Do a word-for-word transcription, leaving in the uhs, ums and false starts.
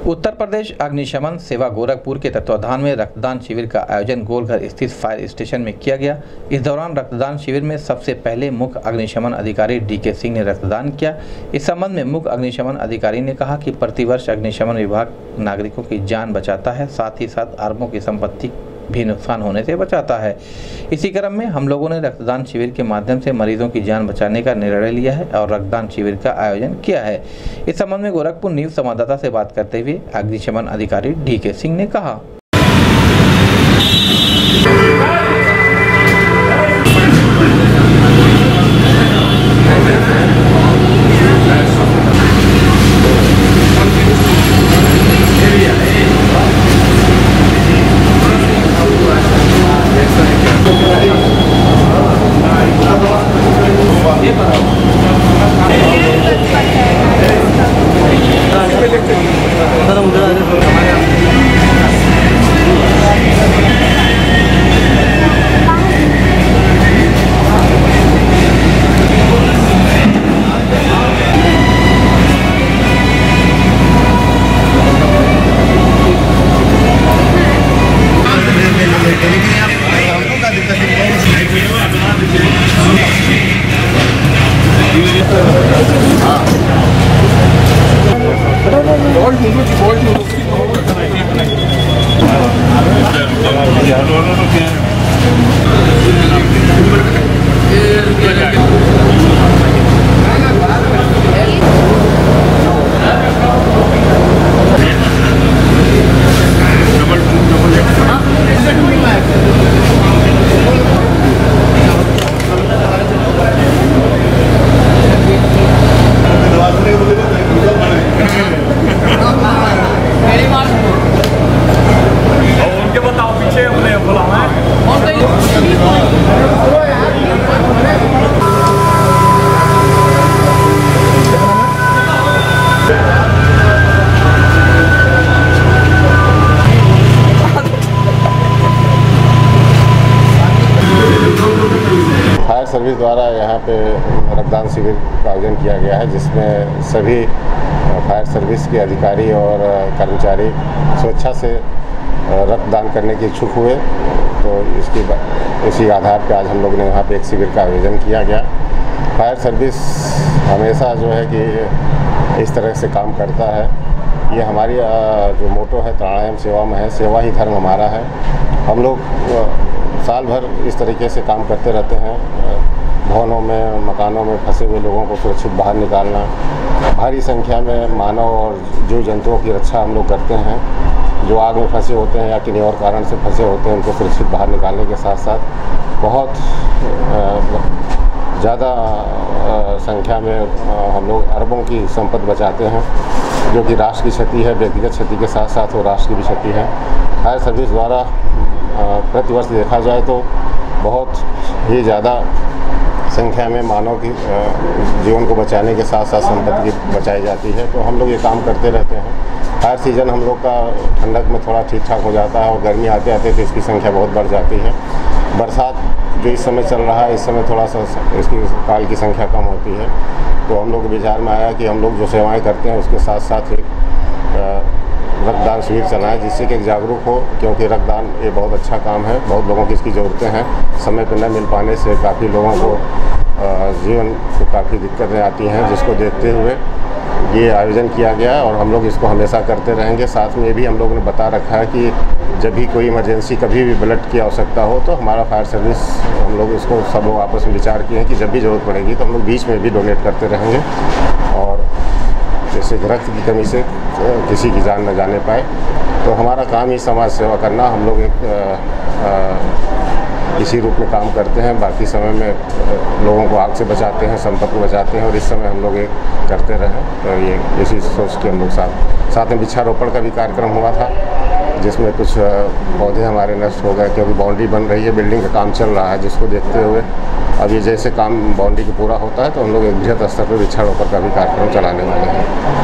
उत्तर प्रदेश अग्निशमन सेवा गोरखपुर के तत्वाधान में रक्तदान शिविर का आयोजन गोलघर स्थित फायर स्टेशन में किया गया। इस दौरान रक्तदान शिविर में सबसे पहले मुख्य अग्निशमन अधिकारी डी के सिंह ने रक्तदान किया। इस संबंध में मुख्य अग्निशमन अधिकारी ने कहा कि प्रतिवर्ष अग्निशमन विभाग नागरिकों की जान बचाता है, साथ ही साथ अरबों की संपत्ति भी नुकसान होने से बचाता है। इसी क्रम में हम लोगों ने रक्तदान शिविर के माध्यम से मरीजों की जान बचाने का निर्णय लिया है और रक्तदान शिविर का आयोजन किया है। इस संबंध में गोरखपुर न्यूज संवाददाता से बात करते हुए अग्निशमन अधिकारी डी के सिंह ने कहा। फायर सर्विस द्वारा यहाँ पे रक्तदान शिविर का आयोजन किया गया है, जिसमें सभी फायर सर्विस के अधिकारी और कर्मचारी स्वेच्छा से रक्तदान करने के इच्छुक हुए। तो इसकी इसी आधार पर आज हम लोग ने यहाँ पे एक शिविर का आयोजन किया गया। फायर सर्विस हमेशा जो है कि इस तरह से काम करता है। ये हमारी जो मोटो है त्राणायाम सेवा में है, सेवा ही धर्म हमारा है। हम लोग साल भर इस तरीके से काम करते रहते हैं। भवनों में, मकानों में फंसे हुए लोगों को सुरक्षित बाहर निकालना, भारी संख्या में मानव और जीव जंतुओं की रक्षा हम लोग करते हैं। जो आग में फंसे होते हैं या किन्हीं और कारण से फंसे होते हैं, उनको सुरक्षित बाहर निकालने के साथ साथ बहुत ज़्यादा संख्या में हम लोग अरबों की संपत्ति बचाते हैं, जो कि राष्ट्र की क्षति है। व्यक्तिगत क्षति के साथ साथ वो राष्ट्र की भी क्षति है। फायर सर्विस द्वारा प्रतिवर्ष देखा जाए तो बहुत ही ज़्यादा संख्या में मानव की जीवन को बचाने के साथ साथ संपत्ति की बचाई जाती है। तो हम लोग ये काम करते रहते हैं। फायर सीजन हम लोग का ठंडक में थोड़ा ठीक ठाक हो जाता है और गर्मी आते आते तो इसकी संख्या बहुत बढ़ जाती है। बरसात जो इस समय चल रहा है, इस समय थोड़ा सा इसकी काल की संख्या कम होती है। तो हम लोग के विचार में आया कि हम लोग जो सेवाएं करते हैं उसके साथ साथ एक रक्तदान शिविर चलाएं, जिससे कि जागरूक हो, क्योंकि रक्तदान ये बहुत अच्छा काम है। बहुत लोगों की इसकी ज़रूरतें हैं। समय पर न मिल पाने से काफ़ी लोगों को जीवन को काफ़ी दिक्कतें आती हैं, जिसको देखते हुए ये आयोजन किया गया और हम लोग इसको हमेशा करते रहेंगे। साथ में ये भी हम लोगों ने बता रखा है कि जब भी कोई इमरजेंसी, कभी भी ब्लड की आवश्यकता हो तो हमारा फायर सर्विस, हम लोग इसको सब लोग आपस में विचार किए हैं कि जब भी ज़रूरत पड़ेगी तो हम लोग बीच में भी डोनेट करते रहेंगे। और जैसे रक्त की कमी से किसी की जान न जाने पाए, तो हमारा काम ही समाज सेवा करना। हम लोग एक आ, आ, इसी रूप में काम करते हैं। बाकी समय में लोगों को आग से बचाते हैं, संपत्ति को बचाते हैं, और इस समय हम लोग एक करते रहें। तो ये इसी सोच के हम लोग साथ साथ में वृक्षारोपण का भी कार्यक्रम हुआ था, जिसमें कुछ पौधे हमारे नष्ट हो गए, क्योंकि बाउंड्री बन रही है, बिल्डिंग का काम चल रहा है, जिसको देखते हुए अब ये जैसे काम बाउंड्री का पूरा होता है तो हम लोग एक बृहद स्तर पर वृक्षारोपण का भी कार्यक्रम चलाने वाले हैं।